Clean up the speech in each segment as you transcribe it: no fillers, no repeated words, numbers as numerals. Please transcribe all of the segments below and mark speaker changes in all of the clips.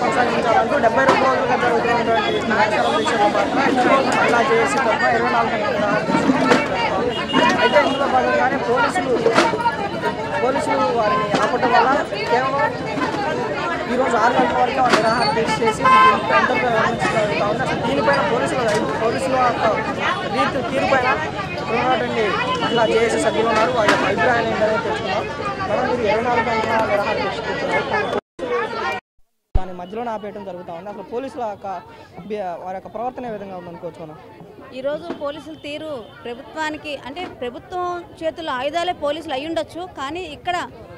Speaker 1: కొనసాగించాలంటూ 72 రోజులుగా జరుగుతున్నటువంటి నిరసన దీక్షలో భాగంగా ఈ రోజు మహిళా జేఏసీ తరఫున 24 గంటల అయితే ఇందులో భాగంగానే పోలీసులు వారిని ఆపటం వల్ల కేవలం ఈరోజు 6 గంటల వరకు నిరాహార దీక్ష చేసి అసలు దీనిపైన పోలీసుల తీరుపైన ఉన్నటువంటి మహిళా జేఏసీ సభ్యులు ఉన్నారు. వాళ్ళ అభిప్రాయాలు ఏంటనే తెలుసుకున్నారు. మనం మీరు 24 గంటల నిరాహార దీక్ష కూర్చున్నారు, దాని మధ్యలో ఆపేయడం జరుగుతూ ఉంది. అసలు పోలీసుల వారి యొక్క ప్రవర్తన ఏ విధంగా ఉందనుకోవచ్చు మనం?
Speaker 2: ఈరోజు పోలీసుల తీరు ప్రభుత్వానికి అంటే ప్రభుత్వం చేతుల్లో ఆయుధాలే పోలీసులు అయి ఉండొచ్చు, కానీ ఇక్కడ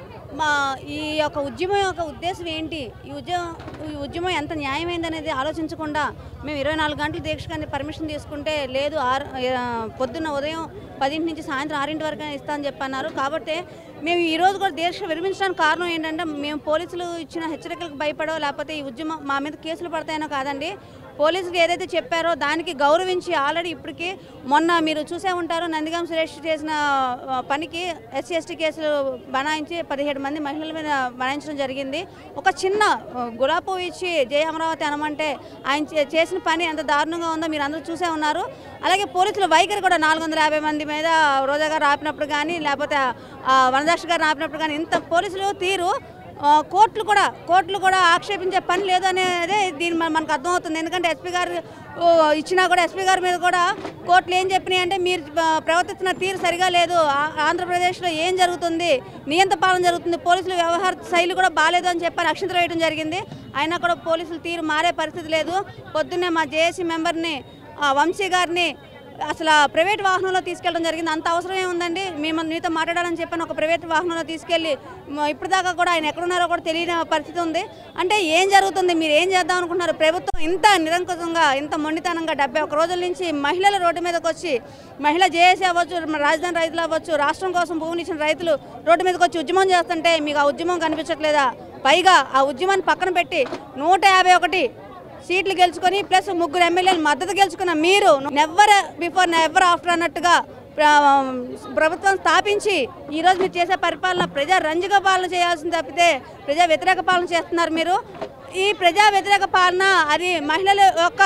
Speaker 2: ఈ యొక్క ఉద్యమం యొక్క ఉద్దేశం ఏంటి, ఈ ఉద్యమం ఎంత న్యాయమైంది అనేది ఆలోచించకుండా మేము 24 గంటలు దీక్ష పర్మిషన్ తీసుకుంటే లేదు పొద్దున్న ఉదయం 10 నుంచి సాయంత్రం 6 వరకు ఇస్తామని చెప్పన్నారు. కాబట్టి మేము ఈరోజు కూడా దీక్ష విరమించడానికి కారణం ఏంటంటే మేము పోలీసులు ఇచ్చిన హెచ్చరికలకు భయపడో లేకపోతే ఈ ఉద్యమం మా మీద కేసులు పడతాయనో కాదండి. పోలీసులు ఏదైతే చెప్పారో దానికి గౌరవించి ఆల్రెడీ ఇప్పటికీ మొన్న మీరు చూసే ఉంటారు, నందిగాం సురేష్ చేసిన పనికి SC/ST కేసులు బనాయించి 17 మంది మహిళల మీద బనాయించడం జరిగింది. ఒక చిన్న గులాబీ ఇచ్చి జై అమరావతి అనమంటే ఆయన చేసిన పని ఎంత దారుణంగా ఉందో మీరు అందరూ చూసే ఉన్నారు. అలాగే పోలీసుల వైఖరి కూడా 450 మంది మీద రోజా గారు ఆపినప్పుడు కానీ లేకపోతే వనదాక్ష గారు ఆపినప్పుడు కానీ ఇంత పోలీసులు తీరు కోర్టులు కూడా ఆక్షేపించే పని లేదు అనేది దీని మనకు అర్థమవుతుంది. ఎందుకంటే ఎస్పీ గారు ఇచ్చినా కూడా ఎస్పీ గారి మీద కూడా కోర్టులు ఏం చెప్పినాయి అంటే మీరు ప్రవర్తిస్తున్న తీరు సరిగా లేదు, ఆంధ్రప్రదేశ్లో ఏం జరుగుతుంది, నియంత్రణ పాలన జరుగుతుంది, పోలీసుల వ్యవహార శైలి కూడా బాగాలేదు అని చెప్పి అక్షంతలు వేయడం జరిగింది. అయినా కూడా పోలీసుల తీరు మారే పరిస్థితి లేదు. పొద్దున్నే మా జేఏసీ మెంబర్ని వంశీ గారిని అసలు ప్రైవేట్ వాహనంలో తీసుకెళ్ళడం జరిగింది. అంత అవసరం ఏముందండి, మేము మీతో మాట్లాడాలని చెప్పని ఒక ప్రైవేట్ వాహనంలో తీసుకెళ్ళి ఇప్పటిదాకా కూడా ఆయన ఎక్కడున్నారో కూడా తెలియని పరిస్థితి ఉంది. అంటే ఏం జరుగుతుంది, మీరు ఏం చేద్దాం అనుకుంటున్నారు? ప్రభుత్వం ఇంత నిరంకుశంగా ఇంత మొండితనంగా 71 రోజుల నుంచి మహిళల రోడ్డు మీదకి వచ్చి మహిళా జేఏసీ అవ్వచ్చు, రాజధాని రైతులు అవ్వచ్చు, రాష్ట్రం కోసం భూమిని ఇచ్చిన రైతులు రోడ్డు మీదకి వచ్చి ఉద్యమం చేస్తుంటే మీకు ఆ ఉద్యమం కనిపించట్లేదా? పైగా ఆ ఉద్యమాన్ని పక్కన పెట్టి 151 సీట్లు గెలుచుకొని ప్లస్ 3 ఎమ్మెల్యేలు మద్దతు గెలుచుకున్న మీరు నెవర్ బిఫోర్ నెవర్ ఆఫ్టర్ అన్నట్టుగా ప్రభుత్వం స్థాపించి ఈరోజు మీరు చేసే పరిపాలన ప్రజా రంజక పాలన చేయాల్సింది తప్పితే ప్రజా వ్యతిరేక పాలన చేస్తున్నారు. మీరు ఈ ప్రజా వ్యతిరేక పాలన అది మహిళల యొక్క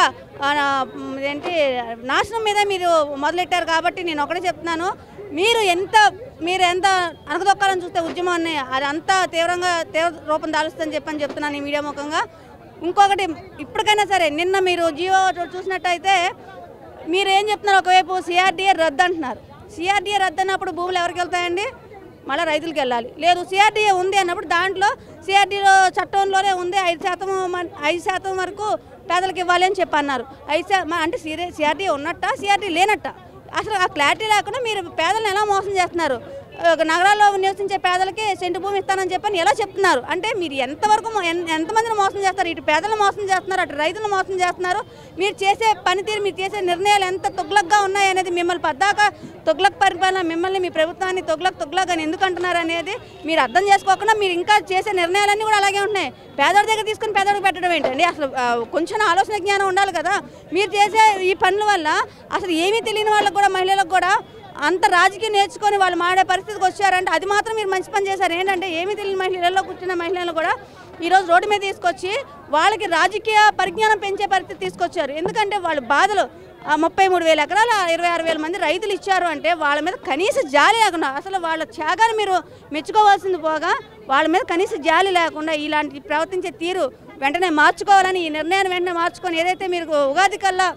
Speaker 2: నాశనం మీద మీరు మొదలెట్టారు. కాబట్టి నేను ఒకటే చెప్తున్నాను, మీరు ఎంత అనగదొక్కాలని చూస్తే ఉద్యమాన్ని అది అంతా తీవ్ర రూపం దాలుస్తుందని చెప్తున్నాను ఈ మీడియా ముఖంగా. ఇంకొకటి ఇప్పటికైనా సరే నిన్న మీరు జియో చూసినట్టయితే మీరు ఏం చెప్తున్నారు, ఒకవైపు CRDA రద్దు అంటున్నారు. CRDA రద్దు అన్నప్పుడు భూములు ఎవరికి వెళ్తాయండి? మళ్ళీ రైతులకు వెళ్ళాలి. లేదు CRDA ఉంది అన్నప్పుడు దాంట్లో CRDA చట్టంలోనే ఉంది 5% వరకు పేదలకు ఇవ్వాలి అని చెప్పన్నారు. అంటే CRDA ఉన్నట్ట CRDA లేనట్ట అసలు ఆ క్లారిటీ లేకుండా మీరు పేదలను ఎలా మోసం చేస్తున్నారు? నగరాల్లో నివసించే పేదలకి సెంటు భూమి ఇస్తానని చెప్పని ఎలా చెప్తున్నారు? అంటే మీరు ఎంతమందిని మోసం చేస్తారు? ఇటు పేదలను మోసం చేస్తున్నారు, అటు రైతులను మోసం చేస్తున్నారు. మీరు చేసే పనితీరు, మీరు చేసే నిర్ణయాలు ఎంత తుగ్లక్గా ఉన్నాయనేది మిమ్మల్ని పద్దాక తుగ్లక్ పరిపాలన, మిమ్మల్ని మీ ప్రభుత్వాన్ని తుగ్లక్ అని ఎందుకు అంటున్నారు అనేది మీరు అర్థం చేసుకోకుండా మీరు ఇంకా చేసే నిర్ణయాలన్నీ కూడా అలాగే ఉంటున్నాయి. పేదోడి దగ్గర తీసుకుని పేదోడికి పెట్టడం ఏంటండి? అసలు కొంచెం ఆలోచన జ్ఞానం ఉండాలి కదా. మీరు చేసే ఈ పనుల వల్ల అసలు ఏమీ తెలియని వాళ్ళకు కూడా మహిళలకు కూడా అంత రాజకీయం నేర్చుకొని వాళ్ళు మాడే పరిస్థితికి వచ్చారంటే అది మాత్రం మీరు మంచి పని చేశారు. ఏంటంటే ఏమీ తెలియని మహిళల్లో కూర్చున్న మహిళలను కూడా ఈరోజు రోడ్డు మీద తీసుకొచ్చి వాళ్ళకి రాజకీయ పరిజ్ఞానం పెంచే పరిస్థితి తీసుకొచ్చారు. ఎందుకంటే వాళ్ళ బాధలు 33,000 ఎకరాలు 26,000 మంది రైతులు ఇచ్చారు అంటే వాళ్ళ మీద కనీస జాలి లేకుండా, అసలు వాళ్ళ త్యాగాన్ని మీరు మెచ్చుకోవాల్సింది పోగా వాళ్ళ మీద కనీస జాలి లేకుండా ఇలాంటి ప్రవర్తించే తీరు వెంటనే మార్చుకోవాలని, ఈ నిర్ణయాన్ని వెంటనే మార్చుకొని ఏదైతే మీరు ఉగాది కల్లా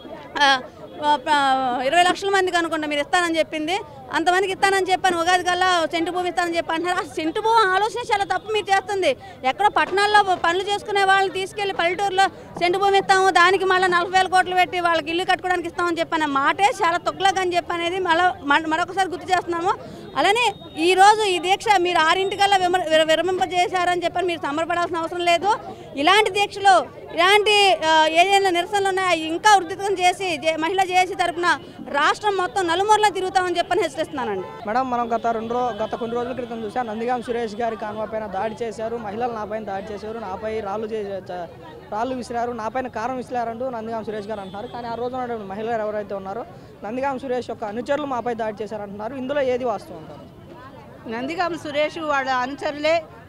Speaker 2: 20 లక్షల మందికి అనుకుంటా మీరు ఇస్తానని చెప్పింది, అంతమందికి ఇస్తానని చెప్పాను, ఉగాది కల్లా సెంటు భూమి ఇస్తానని చెప్పి అంటున్నారు. ఆ సెంటు భూమి ఆలోచన చాలా తప్పు మీరు చేస్తుంది. ఎక్కడో పట్టణాల్లో పనులు చేసుకునే వాళ్ళని తీసుకెళ్లి పల్లెటూరులో సెంటు భూమి ఇస్తాము, దానికి మళ్ళీ 40,000 కోట్లు పెట్టి వాళ్ళకి ఇల్లు కట్టుకోవడానికి ఇస్తామని చెప్పాను మాటే చాలా తొక్కులాగా అని చెప్పనేది మరొకసారి గుర్తు చేస్తున్నాము. అలానే ఈరోజు ఈ దీక్ష మీరు 6 విరమింపజేశారని చెప్పని మీరు సంబరపడాల్సిన అవసరం లేదు. ఇలాంటి దీక్షలు, ఇలాంటి ఏదైనా నిరసనలు ఉన్నాయి ఇంకా ఉధృతం చేసి మహిళా జేఏసీ తరఫున రాష్ట్రం మొత్తం నలుమూరలా తిరుగుతామని చెప్పని హెచ్చరిస్తున్నానండి.
Speaker 1: మేడం, మనం గత కొన్ని రోజుల క్రితం చూసాం, నందిగాం సురేష్ గారి కాన్వా పైన దాడి చేశారు, మహిళలు నాపైన దాడి చేశారు, నాపై రాళ్ళు విసిరారు, నాపైన కారం విసిరారంటూ నందిగాం సురేష్ గారు అంటున్నారు. కానీ ఆ రోజు ఉన్నటువంటి మహిళలు ఎవరైతే ఉన్నారో నందిగాం సురేష్ యొక్క అనుచరులు మాపై దాడి చేశారంటున్నారు. ఇందులో ఏది వాస్తవం అంటారు?
Speaker 3: నందిగాం సురేష్ వాళ్ళ అనుచరులే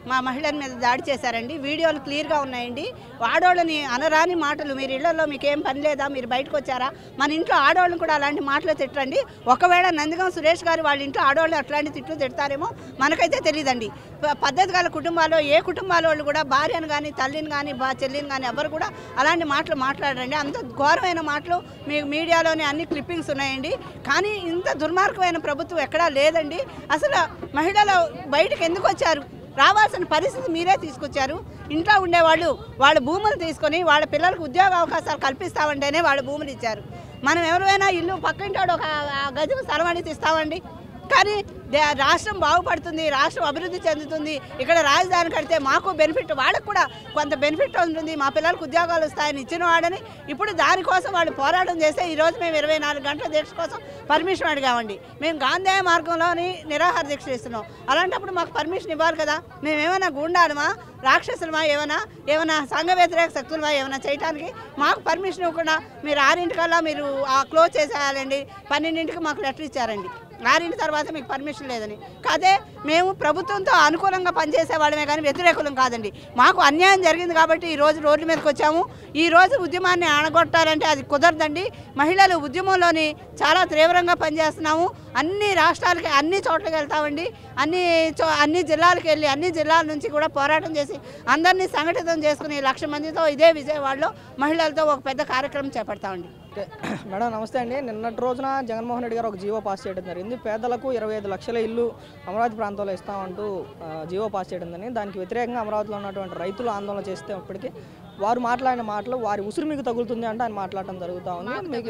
Speaker 3: మా మహిళల మీద దాడి చేశారండి. వీడియోలు క్లియర్గా ఉన్నాయండి. ఆడవాళ్ళని అనరాని మాటలు, మీరు ఇళ్లలో మీకేం పని లేదా, మీరు బయటకు వచ్చారా, మన ఇంట్లో ఆడవాళ్ళని కూడా అలాంటి మాటలు తిట్టండి. ఒకవేళ నందిగం సురేష్ గారు వాళ్ళ ఇంట్లో ఆడవాళ్ళు అట్లాంటి తిట్లు తిడతారేమో మనకైతే తెలియదండి. పద్ధతి గల కుటుంబాల్లో ఏ కుటుంబాల వాళ్ళు కూడా భార్యను కానీ తల్లిని కానీ చెల్లిని కానీ ఎవరు కూడా అలాంటి మాటలు మాట్లాడరండి. అంత ఘోరమైన మాటలు మీకు మీడియాలోనే అన్ని క్లిప్పింగ్స్ ఉన్నాయండి. కానీ ఇంత దుర్మార్గమైన ప్రభుత్వం ఎక్కడా లేదండి. అసలు మహిళలు బయటకు ఎందుకు వచ్చారు? రావాల్సిన పరిస్థితి మీరే తీసుకొచ్చారు. ఇంట్లో ఉండేవాళ్ళు వాళ్ళ భూములు తీసుకొని వాళ్ళ పిల్లలకు ఉద్యోగ అవకాశాలు కల్పిస్తామంటేనే వాళ్ళ భూములు ఇచ్చారు. మనం ఎవరైనా ఇల్లు పక్కింటాడు ఒక గజం స్థలం అనేది ఇస్తామండి. కానీ రాష్ట్రం బాగుపడుతుంది, రాష్ట్రం అభివృద్ధి చెందుతుంది, ఇక్కడ రాజధాని కడితే మాకు బెనిఫిట్, వాళ్ళకు కూడా కొంత బెనిఫిట్ ఉంటుంది, మా పిల్లలకు ఉద్యోగాలు వస్తాయని ఇచ్చిన వాడని ఇప్పుడు దానికోసం వాళ్ళు పోరాటం చేస్తే ఈరోజు మేము 24 గంటల దీక్ష కోసం పర్మిషన్ అడిగామండి. మేము గాంధేయ మార్గంలోని నిరాహార దీక్ష ఇస్తున్నాం. అలాంటప్పుడు మాకు పర్మిషన్ ఇవ్వాలి కదా. మేమేమైనా గుండాలమా, రాక్షసులమా, ఏమైనా సంఘ వ్యతిరేక శక్తులమా ఏమైనా చేయడానికి? మాకు పర్మిషన్ ఇవ్వకుండా మీరు 6 మీరు క్లోజ్ చేసేయాలండి. 12 మాకు లెటర్ ఇచ్చారండి. 6 తర్వాత మీకు పర్మిషన్ లేదని. కాదే మేము ప్రభుత్వంతో అనుకూలంగా పనిచేసే వాళ్ళమే కానీ వ్యతిరేకులం కాదండి. మాకు అన్యాయం జరిగింది కాబట్టి ఈరోజు రోడ్ల మీదకి వచ్చాము. ఈరోజు ఉద్యమాన్ని అణగొట్టాలంటే అది కుదరదండి. మహిళలు ఉద్యమంలోని చాలా తీవ్రంగా పనిచేస్తున్నాము. అన్ని రాష్ట్రాలకి అన్ని చోట్లకి వెళ్తామండి. అన్ని జిల్లాలకు వెళ్ళి అన్ని జిల్లాల నుంచి కూడా పోరాటం చేసి అందరినీ సంఘటితం చేసుకుని 1,00,000 మందితో ఇదే విజయవాడలో మహిళలతో ఒక పెద్ద కార్యక్రమం చేపడతామండి.
Speaker 1: మేడం నమస్తే అండి. నిన్నటి రోజున జగన్మోహన్ రెడ్డి గారు ఒక జీవో పాస్ చేయడం జరిగింది. పేదలకు 25 లక్షల ఇల్లు అమరావతి ప్రాంతంలో ఇస్తామంటూ జీవో పాస్ చేయడం జరిగింది. దానికి వ్యతిరేకంగా అమరావతిలో ఉన్నటువంటి రైతులు ఆందోళన చేస్తే అప్పటికి వారు మాట్లాడిన మాటలు వారి ఉసురు మీకు తగులుతుంది అంటే ఆయన మాట్లాడటం జరుగుతూ ఉంది. మీకు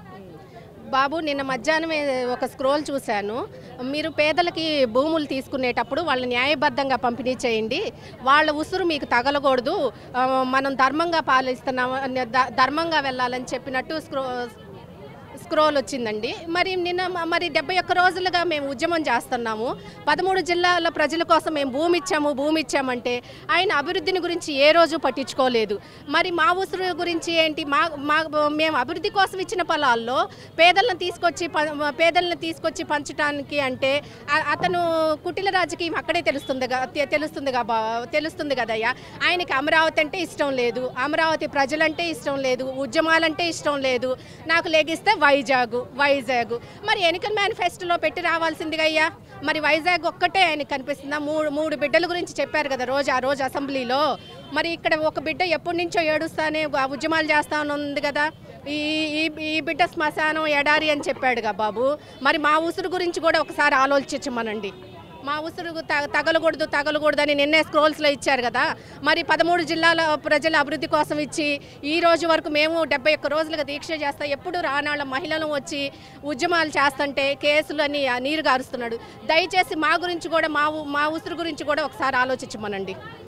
Speaker 4: బాబు, నిన్న మధ్యాహ్నం ఒక స్క్రోల్ చూశాను. మీరు పేదలకి భూములు తీసుకునేటప్పుడు వాళ్ళ న్యాయబద్ధంగా పంపిణీ చేయండి, వాళ్ళ ఉసురు మీకు తగలకూడదు, మనం ధర్మంగా పాలిస్తున్నాం, ధర్మంగా వెళ్ళాలని చెప్పినట్టు స్క్రోల్ వచ్చిందండి. నిన్న 71 రోజులుగా మేము ఉద్యమం చేస్తున్నాము. 13 జిల్లాల ప్రజల కోసం మేము భూమి ఇచ్చామంటే ఆయన అభివృద్ధిని గురించి ఏ రోజు పట్టించుకోలేదు. మా ఉసురు గురించి ఏంటి? మేము అభివృద్ధి కోసం ఇచ్చిన పొలాల్లో పేదలను తీసుకొచ్చి పంచడానికి అంటే అతను కుటిల రాజకీయం అక్కడే తెలుస్తుంది కదయ్యా. ఆయనకి అమరావతి అంటే ఇష్టం లేదు, అమరావతి ప్రజలంటే ఇష్టం లేదు, ఉద్యమాలంటే ఇష్టం లేదు. నాకు లెగిస్తే వైజాగ్ ఎన్నికల మేనిఫెస్టోలో పెట్టి రావాల్సిందిగా అయ్యా. వైజాగ్ ఒక్కటే ఆయనకు కనిపిస్తుందా? మూడు బిడ్డల గురించి చెప్పారు కదా ఆ రోజు అసెంబ్లీలో. ఇక్కడ ఒక బిడ్డ ఎప్పటి నుంచో ఏడుస్తానే ఉద్యమాలు చేస్తానుంది కదా. ఈ బిడ్డ శ్మశానం ఎడారి అని చెప్పాడుగా బాబు. మా ఉసురు గురించి కూడా ఒకసారి ఆలోచించమనండి. మా ఉసురు తగలకూడదు అని నిన్నే స్క్రోల్స్లో ఇచ్చారు కదా. 13 జిల్లాల ప్రజల అభివృద్ధి కోసం ఇచ్చి ఈ రోజు వరకు మేము 71 రోజులుగా దీక్ష చేస్తా, ఎప్పుడు రానాళ్ళ మహిళలు వచ్చి ఉద్యమాలు చేస్తుంటే కేసులని నీరు గారుస్తున్నాడు. దయచేసి మా గురించి కూడా మా ఉసురు గురించి కూడా ఒకసారి ఆలోచించమనండి.